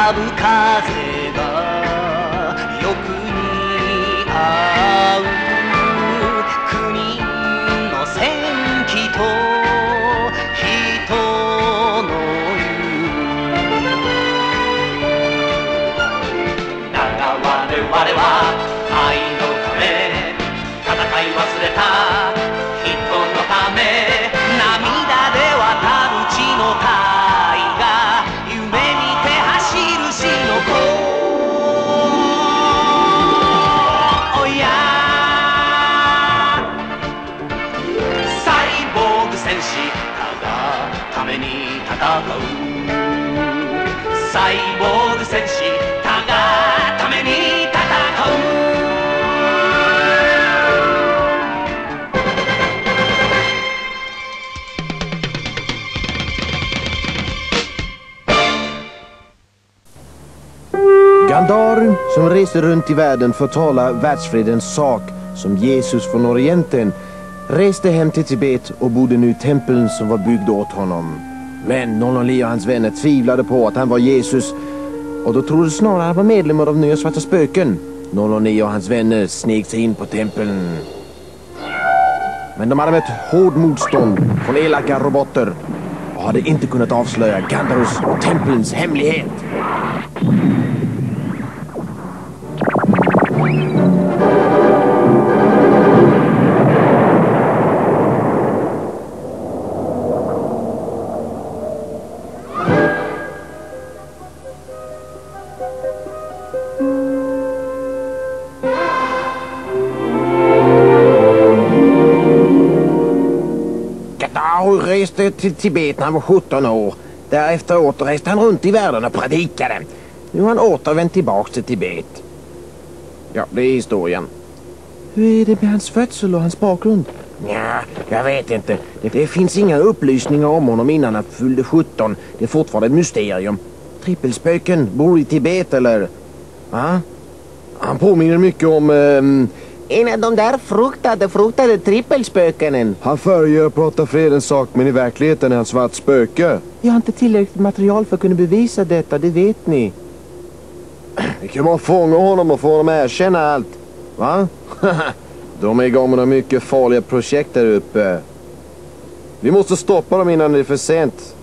ぶ風がよく似合う国の戦記と人の言うだが我々は愛のため戦い忘れた人のため涙で渡る血の大河夢見て走る死の子おやサイボーグ戦士たがために戦うサイボーグ戦士たがために戦う Gandar, som reser runt i världen för att tala världsfredens sak som Jesus från Orienten, reste hem till Tibet och bodde nu i tempeln som var byggd åt honom. Men Nonoli och hans vänner tvivlade på att han var Jesus och då trodde snarare att han var medlemmar av Nya Svarta Spöken. Nonoli och hans vänner sneg sig in på tempeln. Men de hade mött hård motstånd från elaka roboter och hade inte kunnat avslöja Gandarus och tempelns hemlighet. Gandar reste till Tibet när han var 17 år. Därefter återreste han runt i världen och predikade. Nu har han återvänt tillbaka till Tibet. Ja, det är historien. Hur är det med hans födsel och hans bakgrund? Ja, jag vet inte. Det finns inga upplysningar om honom innan han fyllde 17. Det är fortfarande ett mysterium. Trippelspöken bor i Tibet, eller? Va? Han påminner mycket om... en av de där fruktade trippelspökenen. Han föreger och pratar fredens sak, men i verkligheten är han svart spöke. Jag har inte tillräckligt material för att kunna bevisa detta, det vet ni. Vi kan bara fånga honom och få honom att erkänna allt. Va? De är igång med några mycket farliga projekt där uppe. Vi måste stoppa dem innan det är för sent.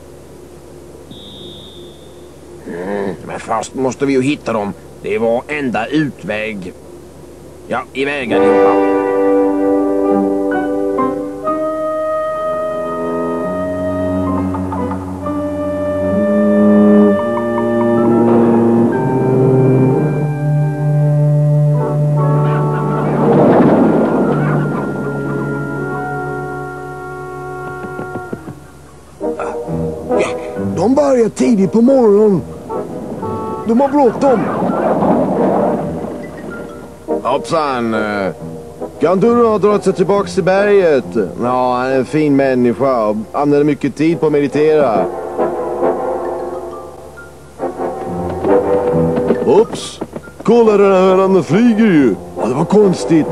Men först måste vi ju hitta dem. Det är vår enda utväg. Ja, iväg allihopa. De börjar tidigt på morgonen. De har bråttom. Hoppsan. Gandur har dragit sig tillbaka till berget. Ja, han är en fin människa och använder mycket tid på att meditera. Oops. Kolla, den här hönan flyger ju. Ja, det var konstigt.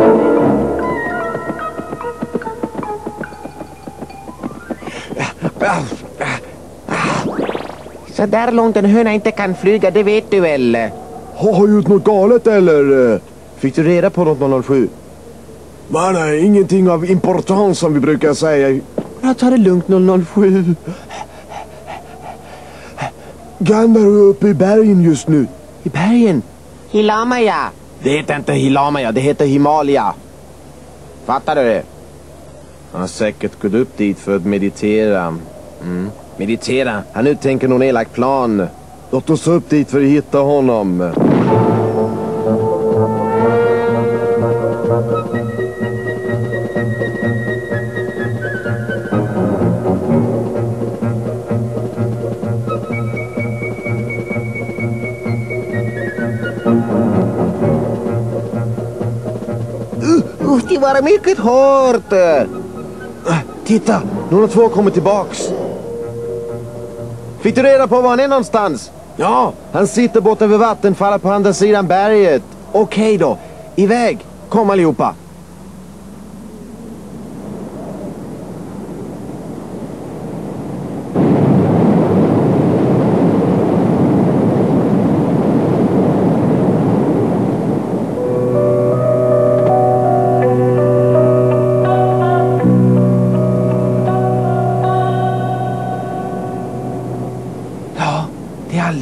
Så där långt en höna inte kan flyga, det vet du väl? Har du gjort något galet eller? Fick du reda på något 007? Nej, ingenting av importans som vi brukar säga. Jag tar det lugnt 007. Gandar är uppe i bergen just nu. I bergen? Himalaya. Det heter inte Himalaya, det heter Himalaya. Fattar du det? Han har säkert gått upp dit för att meditera. Meditera? Han uttänker någon elak plan. Låt oss upp dit för att hitta honom. Det var mycket hårt. Titta, några två kommer tillbaks. Fick du reda på var han är någonstans? Ja, han sitter borta vid vattenfallet på andra sidan berget. Okej då, iväg. Kom allihopa.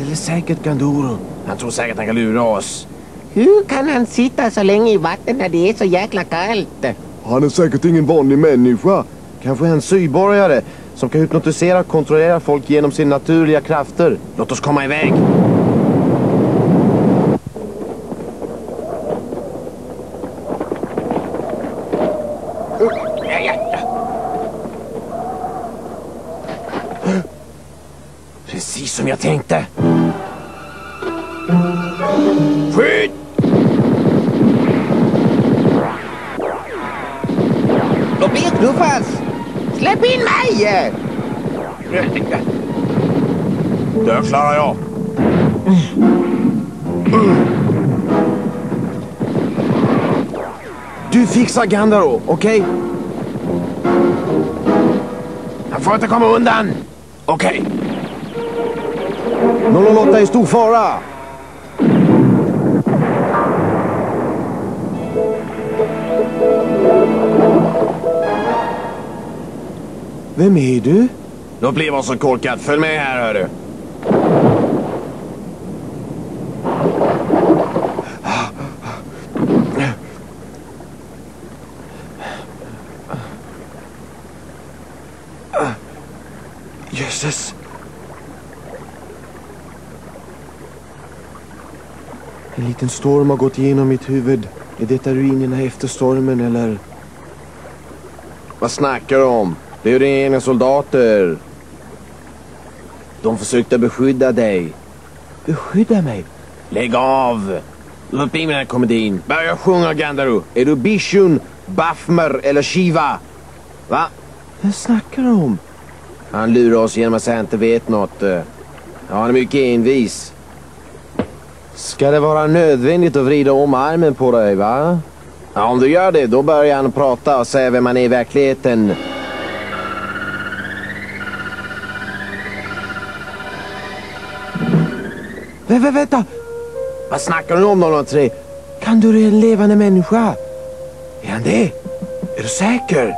Eller säkert Gandoro. Han tror säkert han kan lura oss. Hur kan han sitta så länge i vatten när det är så jäkla kallt? Han är säkert ingen vanlig människa. Kanske en syborgare som kan hypnotisera och kontrollera folk genom sina naturliga krafter. Låt oss komma iväg. Precis som jag tänkte. Skydd! Då blir jag knuffas! Släpp in mig! Det klarar jag. Du fixar Gandaro, okej? Han får inte komma undan. Okej. 008 är stor fara. Vem är du? Låt bli vara så korkad. Följ med här, hör du. Jösses. En liten storm har gått igenom mitt huvud. Är detta ruinerna efter stormen, eller? Vad snackar du om? Det är ju dina egna soldater. De försökte beskydda dig. Beskydda mig? Lägg av! Låt bli med den här komedin. Börja sjunga, Gandaro. Är du Bishun, Bafmer eller Shiva? Va? Vad snackar du om? Han lurar oss genom att säga att han inte vet något. Ja, han är mycket envis. Ska det vara nödvändigt att vrida om armen på dig, va? Ja, om du gör det, då börjar han prata och säga vem man är i verkligheten. Vänta! Vad snackar du om 003? Kan du en levande människa? Är han det? Är du säker?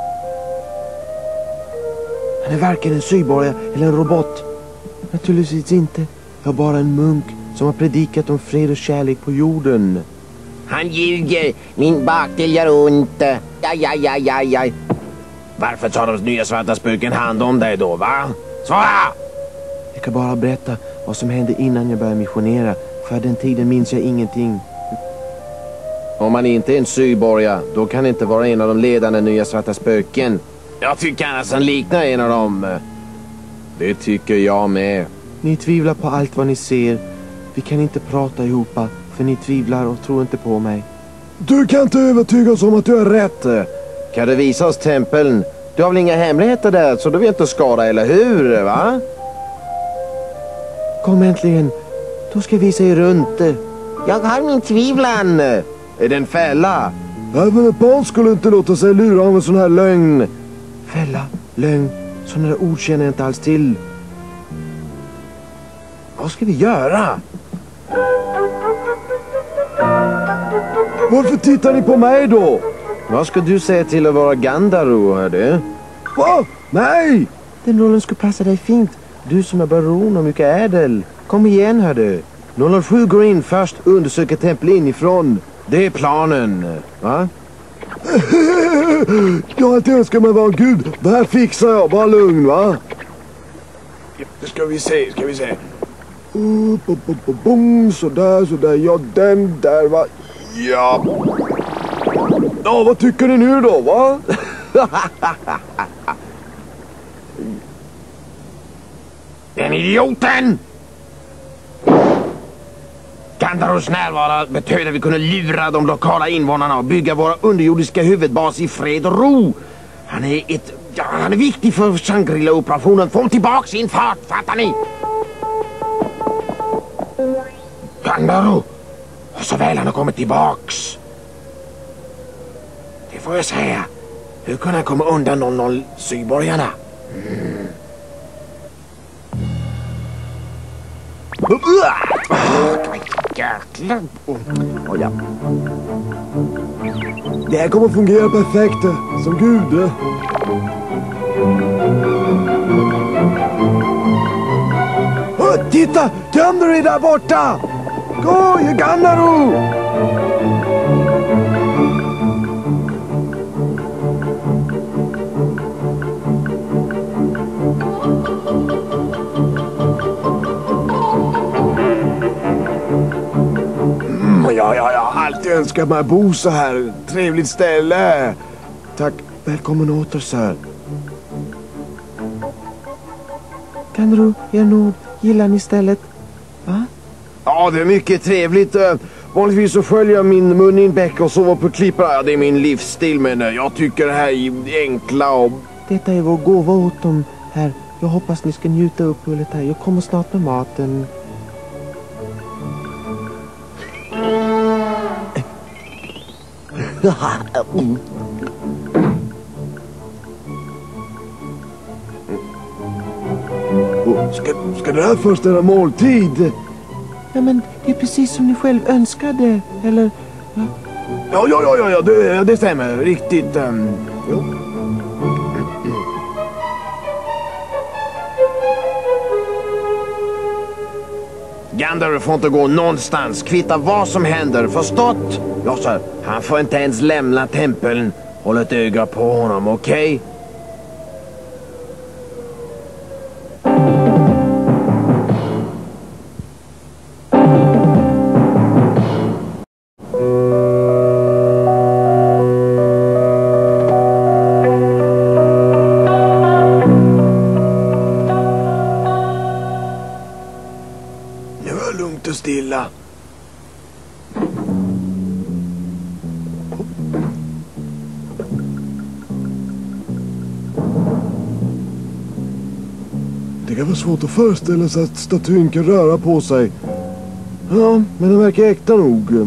Han är varken en syborgare eller en robot. Naturligtvis inte. Jag är bara en munk som har predikat om fred och kärlek på jorden. Han ljuger. Min bakdel gör ont. Aj. Varför tar de nya svarta spöken hand om dig då, va? Svara! Jag kan bara berätta vad som hände innan jag började missionera. För den tiden minns jag ingenting. Om man inte är en syborgare, då kan det inte vara en av de ledande nya svarta spöken. Jag tycker annars han liknar en av dem. Det tycker jag med. Ni tvivlar på allt vad ni ser. Vi kan inte prata ihop, för ni tvivlar och tror inte på mig. Du kan inte övertyga oss om att du är rätt. Kan du visa oss tempeln? Du har väl inga hemligheter där, så du vill inte skada, eller hur, va? Kom äntligen. Då ska jag visa er runt. Jag har min tvivlan. Är det en fälla? Även ett barn skulle inte låta sig lura av en sån här lögn. Fälla, lögn, sådana där ord känner jag inte alls till. Vad ska vi göra? Varför tittar ni på mig då? Vad ska du säga till att vara Gandaro, hördu? Va? Nej! Den rollen skulle passa dig fint. Du som är baron och mycket ädel. Kom igen, hördu. 007 går in först och undersöker tempel inifrån. Det är planen, va? Jag inte önskar mig vara gud. Det här fixar jag, bara lugn, va? Ska vi se. Sådär, ja, den där, va? Ja. Ja, vad tycker ni nu då, va? Den idioten! Gandaros närvaro betyder att vi kunde lura de lokala invånarna och bygga våra underjordiska huvudbas i fred och ro. Han är viktig för Shangri-La-operationen. Få tillbaka sin fart, fattar ni? Gandaro! Och så väl han har kommit tillbaks. Det får jag säga. Hur kunde han komma undan 00-syborgarna? Jäklar. Ja. Det här kommer fungera perfekt. Som gud. Titta! Gandalf är där borta! Gå, Gandalf! Jag har alltid önskat mig bo så här. Trevligt ställe. Tack. Välkommen åter, sir. Gandalf, Gernod, gillar ni stället? Va? Ja, det är mycket trevligt. Vanligtvis så följer jag min mun i en bäck och sover på klippa. Ja, det är min livsstil, men jag tycker det här är enkla och... Detta är vår gåva åt dem här. Jag hoppas ni ska njuta uppehållet här. Jag kommer snart med maten. Ska det här föreställa måltid? Ja, men det är precis som ni själv önskade, eller? Ja, det stämmer. Riktigt. Jo. Gandalf får inte gå någonstans. Kvitta vad som händer. Förstått? Ja, så han får inte ens lämna tempeln. Håll ett öga på honom, okej? Nu är det lugnt och stilla. Det kan vara svårt att föreställa sig att statyn kan röra på sig. Ja, men den verkar äkta nog.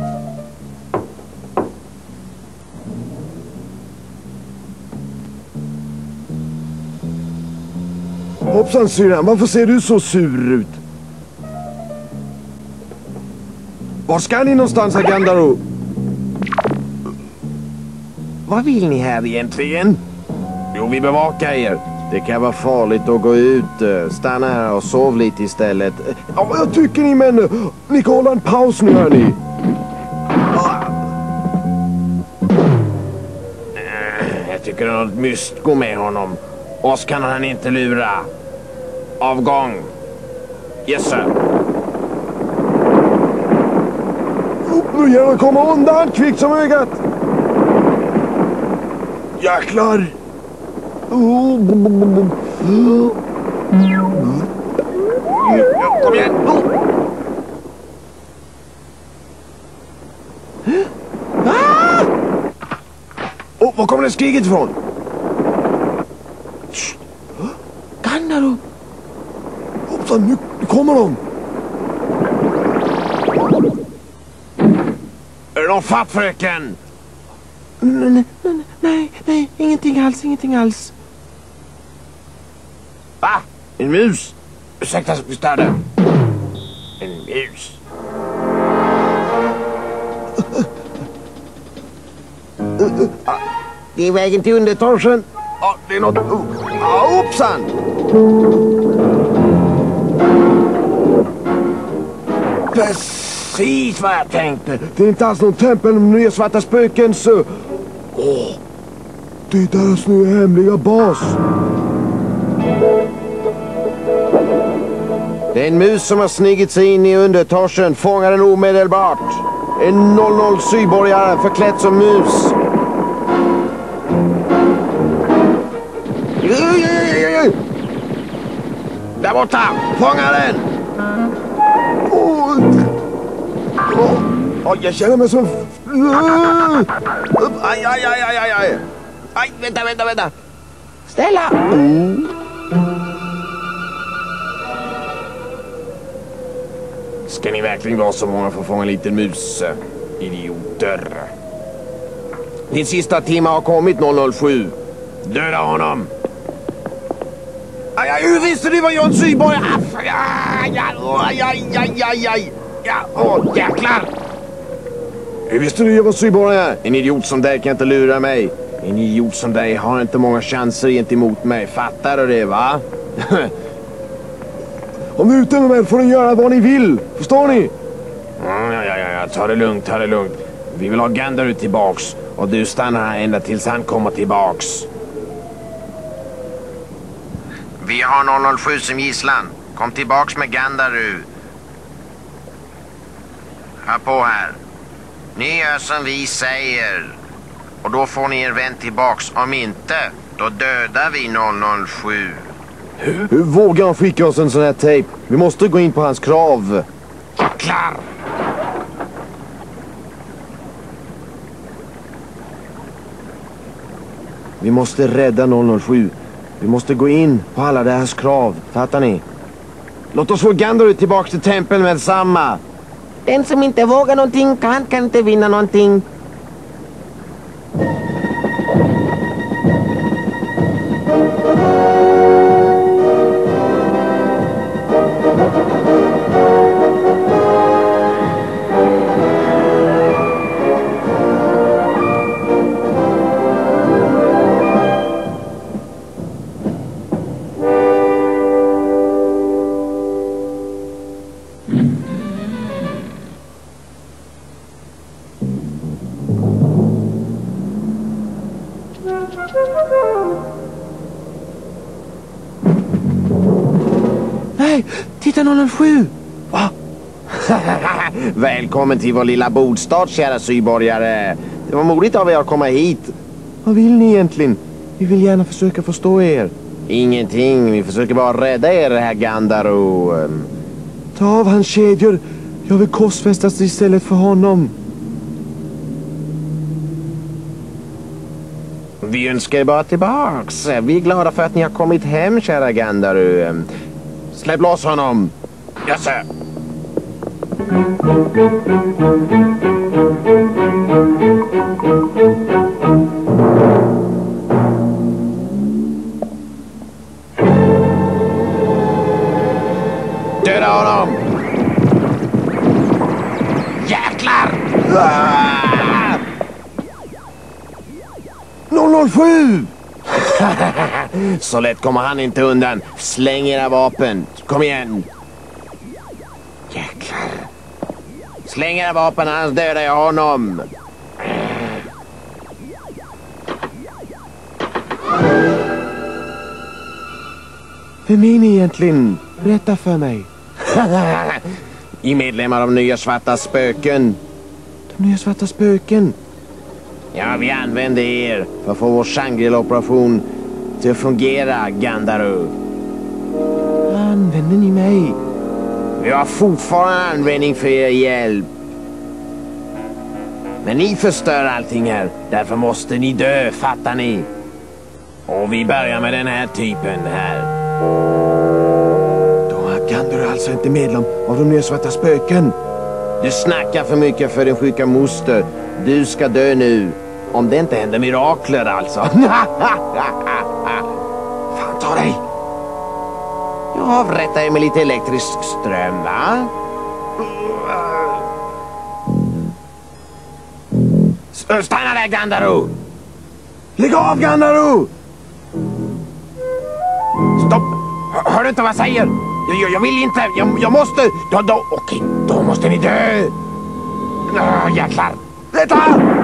Hoppsan syrran, varför ser du så sur ut? Var ska ni någonstans, herr Gandalf? Vad vill ni här egentligen? Jo, vi bevakar er. Det kan vara farligt att gå ut. Stanna här och sov lite istället. Ja, vad tycker ni, men ni kan hålla en paus nu, hörni. Jag tycker det är något mysko med honom. Oss kan han inte lura. Avgång. Yes, sir. Nu gäller att komma undan, kvickt som ögat. Jäklar. Kom igen. Var kommer det skriket ifrån? Gandalf. Hoppsan, nu kommer de. Är det någon fatt, fröken? Nej, ingenting alls. Va? En mus? Ursäkta, vi störde. En mus. Det är vägen till undertorsen. Ja, det är något... hoppsan! Precis vad jag tänkte. Det är inte alls någon tempel med nya svarta spöken, så... det är deras nya hemliga bas. Det är en mus som har snigit sig in i undertorsen. Fånga den omedelbart. En 00 syborgare förklädd som mus. Där borta! Fånga den! Jag känner mig som... Aj. Aj, vänta. Stella! Ska ni verkligen vara så många för att fånga en liten mus? Idioter. Din sista timme har kommit, 007. Döda honom. Aj, hur visste du vad John Syborg? Aj. Ja, jäklar. Hur visste du jag var syborgare? En idiot som dig kan inte lura mig. En idiot som dig har inte många chanser gentemot mig. Fattar du det, va? Om ni är ute med får ni göra vad ni vill. Förstår ni? Ja. Ta det lugnt. Vi vill ha Gandaru tillbaks. Och du stannar här ända tills han kommer tillbaks. Vi har 007 som gisslan. Kom tillbaks med Gandaru. Hör på här. Ni gör som vi säger. Och då får ni er vän tillbaks. Om inte, då dödar vi 007. Hur vågar han skicka oss en sån här tejp? Vi måste gå in på hans krav. Klar! Vi måste rädda 007. Vi måste gå in på alla deras krav. Fattar ni? Låt oss få Gandaru tillbaka till tempeln med samma. Den som inte vågar någonting kan inte vinna någonting. Nej, titta 007! Va? Välkommen till vår lilla bodstad, kära syborgare. Det var modigt av er att komma hit. Vad vill ni egentligen? Vi vill gärna försöka förstå er. Ingenting, vi försöker bara rädda er, herr Gandaru. Ta av hans kedjor. Jag vill korsfästas istället för honom. Vi önskar er bara tillbaks. Vi är glada för att ni har kommit hem, kära Gandaru. Släpp loss honom. Ja, sir. Döda honom! Jäklar! 007! Så lätt kommer han inte undan. Släng era vapen. Kom igen. Jäklar. Släng era vapen, annars dödar jag honom. Vem är ni egentligen? Berätta för mig. I medlemmar av nya svarta spöken. De nya svarta spöken? Ja, vi använder er för att få vår Shangri-La-operation till att fungera, Gandaru. Använder ni mig? Vi har fortfarande användning för er hjälp. Men ni förstör allting här. Därför måste ni dö, fattar ni? Och vi börjar med den här typen här. Då är Gandaru alltså inte medlem av de nya svarta spöken. Du snackar för mycket för din sjuka moster. Du ska dö nu. Om det inte händer mirakler alltså. Fan, ta dig! Jag avrättar er med lite elektrisk ström, va? Stanna där, Gandaru! Lägg av, Gandaru! Stopp! Hör du inte vad jag säger? Jag vill inte. Jag måste. Okej, då måste ni dö. Jäklar. Vänta!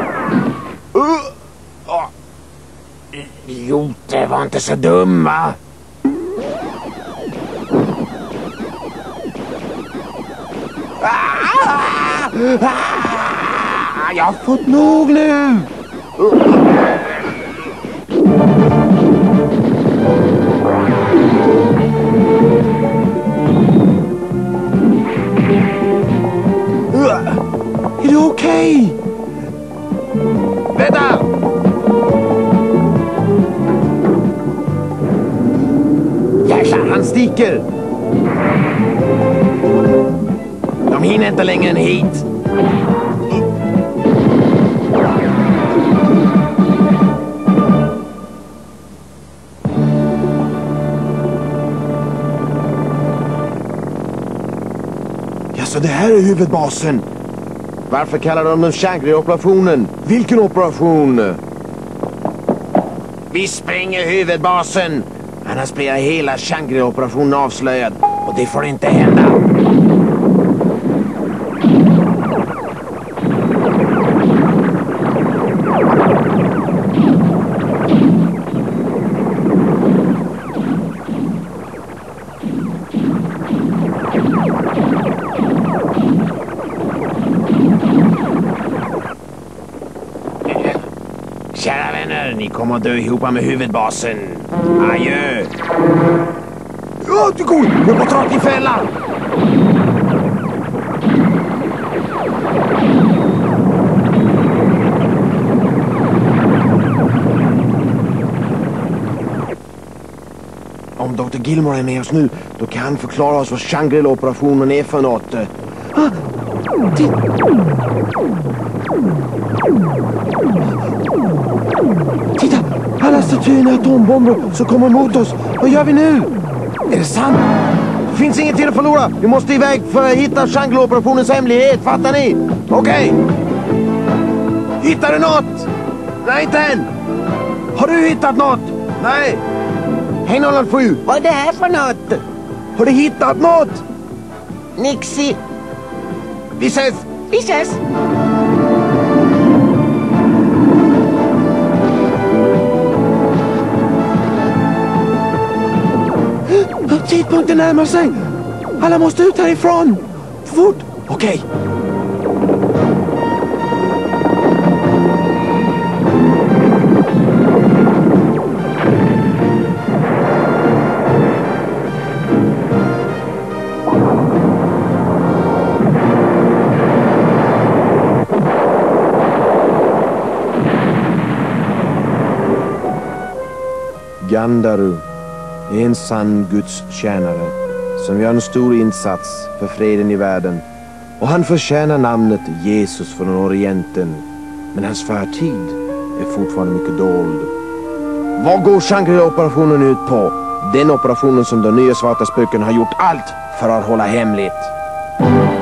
Idioter, var inte så dum, va? Jag har fått nog nu. Är det okej? Vänta! Jäklar, han sticker. De hinner inte längre än hit. Ja, så det här är huvudbasen. Varför kallar de den Shangri-operationen? Vilken operation? Vi spränger huvudbasen. Annars blir hela Shangri-operationen avslöjad. Och det får inte hända. Kära vänner, ni kommer att dö ihop med huvudbasen. Adjö. Ja, du går! Jag går rakt i fällan! Om Dr. Gilmore är med oss nu, då kan han förklara oss vad Shangri-La-operationen är för något. Titta! Alla statyerna är atombomber som kommer mot oss. Vad gör vi nu? Är det sant? Det finns inget tid att förlora. Vi måste iväg för att hitta Shangri-La-operationens hemlighet. Fattar ni? Okej. Hittar du något? Nej, inte än. Har du hittat något? Nej. Hej 007. Vad är det här för något? Har du hittat något? Nixie. Vi ses. Vi ses. Tidpunkten närmar sig. Alla måste ut härifrån. Fort. Okej. Gandaru är en sann Guds tjänare som gör en stor insats för freden i världen. Och han förtjänar namnet Jesus från Orienten. Men hans förtid är fortfarande mycket dold. Vad går Shangri-La-operationen ut på? Den operationen som de nya svarta spöken har gjort allt för att hålla hemligt.